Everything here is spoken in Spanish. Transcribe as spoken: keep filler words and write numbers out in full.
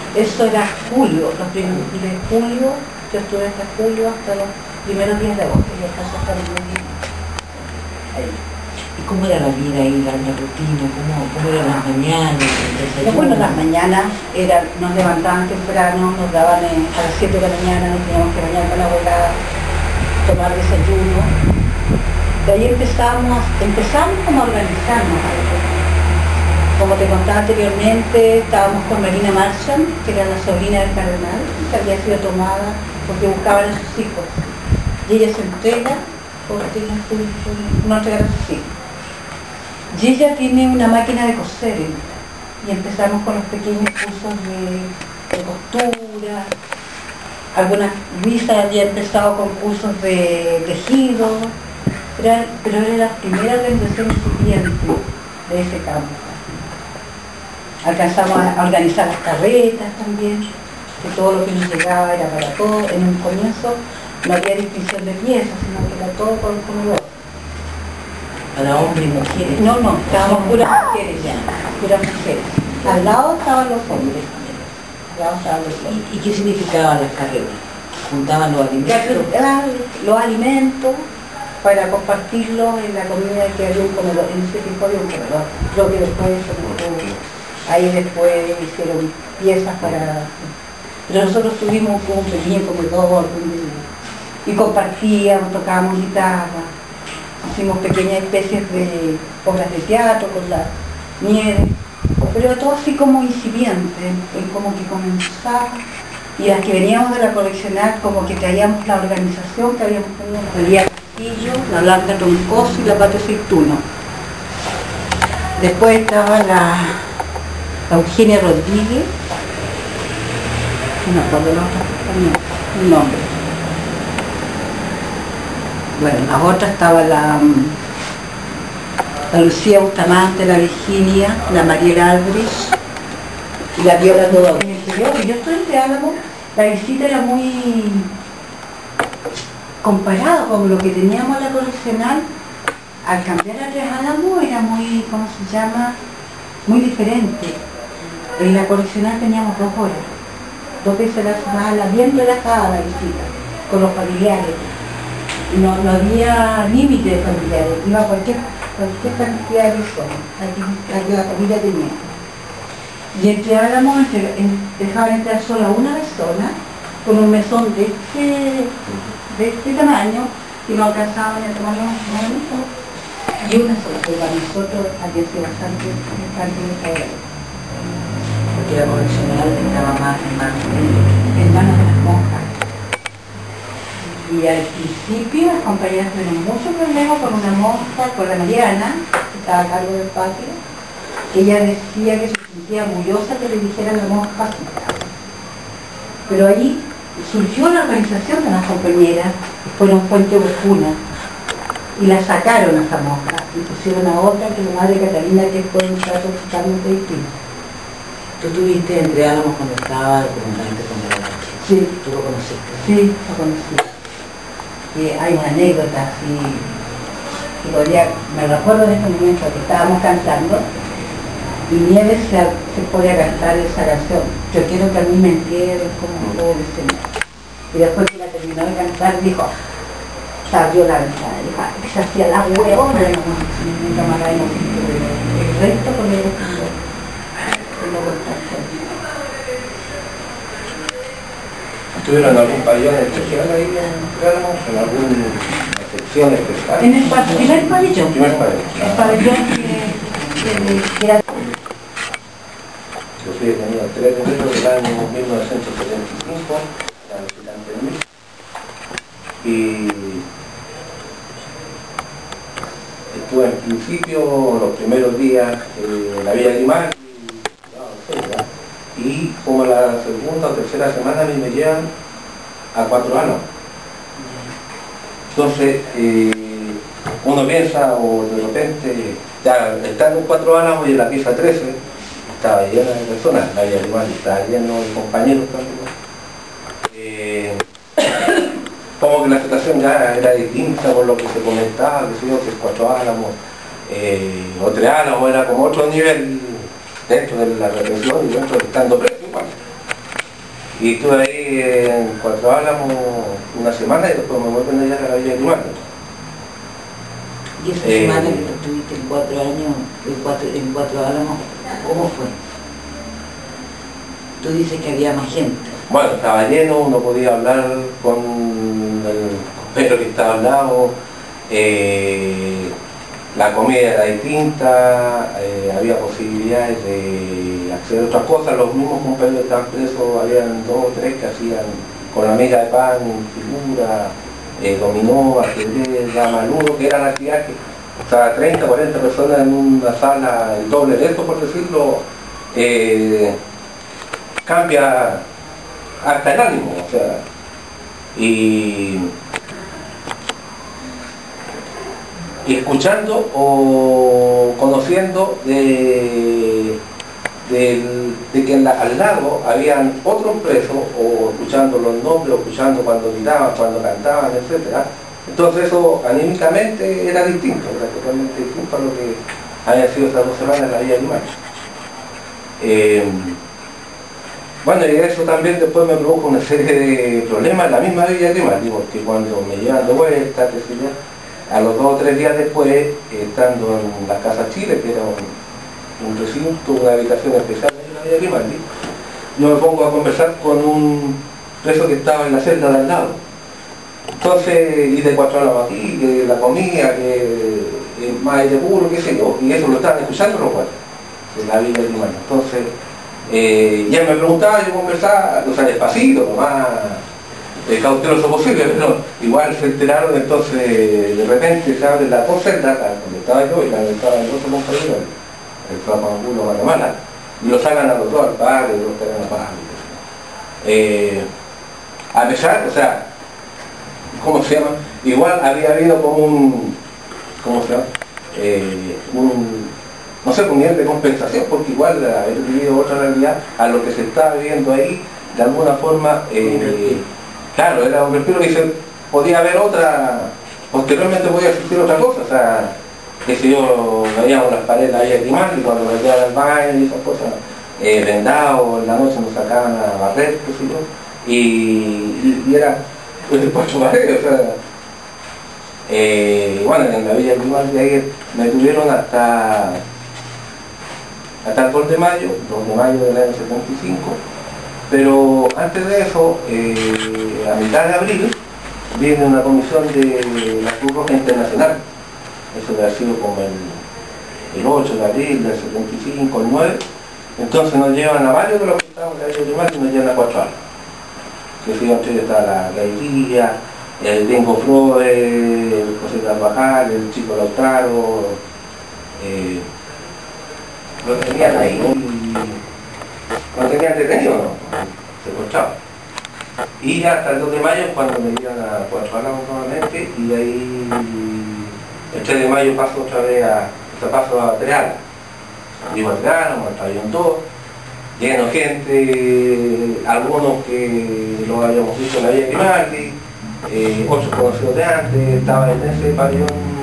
Eso era julio, los primeros días de julio, yo estuve hasta julio, hasta los primeros días de agosto, y alcanzé hasta el primer ahí. ¿Y cómo era la vida ahí, la, la rutina? ¿Cómo, cómo eran las mañanas? No, bueno, las mañanas era, nos levantaban temprano, nos daban eh, a las siete de la mañana, nos teníamos que bañar con la abuela, tomar desayuno. De ahí empezamos, empezamos como a organizarnos. Como te contaba anteriormente, estábamos con Marina Marchand, que era la sobrina del cardenal, que había sido tomada porque buscaban a sus hijos. Y ella se entrega porque no entregar a sus hijos. Y ella tiene una máquina de coser, y empezamos con los pequeños cursos de, de costura. Algunas, Luisa había empezado con cursos de tejido, pero, pero era la primera organización incipiente de ese campo. Alcanzamos a organizar las carretas también, que todo lo que nos llegaba era para todo. En un comienzo no había distinción de piezas, sino que era todo por el comedor. ¿Para hombres y mujeres? No, no, estábamos puras mujeres ya, puras mujeres. Al lado estaban los hombres. Al lado estaban los hombres. ¿Y, ¿Y qué significaban las carreras? ¿Juntaban los alimentos? Los alimentos para compartirlos en la comida, que había un comedor. En ese tiempo había un comedor. Creo que después ahí después hicieron piezas para... Pero nosotros tuvimos como un pequeño comedor y compartíamos, tocábamos guitarra, hicimos pequeñas especies de obras de teatro con la nieve, pero todo así como incipiente, como que comenzaba. Y las que veníamos de la coleccionar, como que traíamos la organización que habíamos tenido, la María Castillo, la Blanca Troncoso y la Patria Aceituno. Después estaba la la Eugenia Rodríguez, no me acuerdo la otra compañía, un nombre. Bueno, la otra estaba la, la Lucía Bustamante, la Virginia, la Mariela Albris y la Viola Dodó. En el periodo que yo estoy entre Álamos, la visita era muy comparado con lo que teníamos en la coleccional. Al cambiar a Tres Álamos era muy, ¿cómo se llama? Muy diferente. En la coleccional teníamos dos horas, dos veces a la semana, bien relajada la visita, con los familiares. No, no había límite de familiares, iba cualquier, cualquier cantidad de personas, la que la familia tenía. Y entre Álamos dejaban entrar solo a una persona, con un mesón de este, de este tamaño, y no alcanzaban a tomar un mesón, y una sola, pero para nosotros había sido bastante, bastante desagradable. Porque la coleccional estaba más en manos en manos de las monjas. Y al principio las compañeras tuvieron mucho problema con una monja, con la Mariana, que estaba a cargo del patio, que ella decía que se sentía orgullosa que le dijeran la monja. Pero ahí surgió la organización de las compañeras, que fueron Fuente Orjuna, y la sacaron a esa monja, y pusieron a otra, que es la Madre Catalina, que fue un trato totalmente distinto. ¿Tú tuviste entre Álamos cuando estaba documentalmente con la noche? Sí. ¿Tú lo conociste? Sí, lo conocí. Y hay una anécdota así, que podría, me recuerdo en este momento que estábamos cantando, y Nieves se, se pone a cantar esa canción, Yo quiero que a mí me entierren como todo el Señor. Y después que la terminó de cantar, dijo, salió la ventana, dijo, que se hacía la hueona, y mi camarada no el resto con el ¿Tuvieron algún pabellón especial ahí en Álamos? ¿En alguna sección especial? En el primer pabellón. Primer pabellón. El pabellón que, que, que era... Yo fui detenido el tres de enero del año mil novecientos setenta y cinco, la visitante de mí. Y estuve en principio los primeros días en la Villa Grimar, y como la segunda o tercera semana a mí me llevan a Cuatro Álamos. Entonces eh, uno piensa, o de repente ya estando en Cuatro Álamos y en la pieza trece estaba llena de personas, la Villa Grimar estaba lleno de compañeros también. Eh, como que la situación ya era distinta por lo que se comentaba, que si yo que Cuatro Álamos eh, o Tres Álamos era como otro nivel dentro de la represión y dentro de estando preso igual. Y estuve ahí en Cuatro Álamos una semana y después me vuelven a llegar a la Villa Grimaldi. ¿Y esa Eh, semana que estuviste en cuatro años, en cuatro, en cuatro álamos, cómo fue? Tú dices que había más gente. Bueno, estaba lleno, uno podía hablar con el compañero que estaba al lado, eh, la comida era distinta, eh, había posibilidades de acceder a otras cosas, los mismos compañeros que estaban presos, habían dos o tres que hacían con la mega de pan, figura, eh, dominó, ajedrez, dama ludo, que eran actividades que, o sea, treinta, cuarenta personas en una sala, el doble de esto por decirlo, eh, cambia hasta el ánimo, o sea, y, y escuchando o conociendo de, de, de que en la, al lado habían otros presos, o escuchando los nombres, o escuchando cuando gritaban, cuando cantaban, etcétera. Entonces eso anímicamente era distinto, era totalmente distinto a lo que había sido estas dos semanas en la Villa Grimaldi. Eh, Bueno, y eso también después me produjo una serie de problemas en la misma Villa Grimaldi, porque cuando me llevan de vuelta, qué sé yo, a los dos o tres días después, estando en la Casa Chile, que era un, un recinto, una habitación especial en la Villa Grimaldi, yo me pongo a conversar con un preso que estaba en la celda de al lado. Entonces, y de cuatro horas aquí, que la comida, que el más aire puro, qué sé yo, y eso lo estaban escuchando los cuatro, en la Villa Grimaldi. Entonces, Eh, ya me preguntaba, yo conversaba, o sea, despacito, lo más eh, cauteloso posible, pero igual se enteraron. Entonces de repente se abre la poseta, donde estaba yo y la donde estaba el otro compañero, el, el Flamangulo Guatemala, y lo sacan a los dos al padre, y los traen a padre. Eh, a pesar, o sea, ¿cómo se llama? Igual había habido como un, ¿cómo se llama? Eh, un no sé, un nivel de compensación, porque igual haber vivido otra realidad a lo que se estaba viviendo ahí, de alguna forma, eh, claro, era un respiro que se podía haber otra, posteriormente podía existir otra cosa, o sea, que si yo veíamos las paredes ahí a Grimaldi, cuando me quedaba al baño y esas cosas, eh, vendados, en la noche nos sacaban a barrer, qué sé yo, y, y, y era pues, cuatro paredes, o sea, eh, bueno, en la Villa Grimaldi ahí me tuvieron hasta hasta el dos de mayo, dos de mayo del año setenta y cinco, pero antes de eso, eh, a mitad de abril, viene una comisión de la Cruz Roja Internacional. Eso debe haber sido como el, el ocho de abril del setenta y cinco, el nueve. Entonces nos llevan a varios de los que estaban en la Villa Grimaldi y nos llevan a cuatro años. Que si entre ellos está la Gairía, el Dengo Flores, el José Carvajal, el Chico Lautaro, eh, lo tenían ahí, no tenían detenido, no, secuestrado. Y hasta el dos de mayo cuando me iban a Cuatro Álamos nuevamente, y de ahí el tres de mayo paso otra vez a, o sea, paso a Tres Álamos. Digo a Tres Álamos, al Pabellón dos, lleno de gente, algunos que lo habíamos visto en la Villa Grimaldi, eh, otros conocidos de antes, estaba en ese pabellón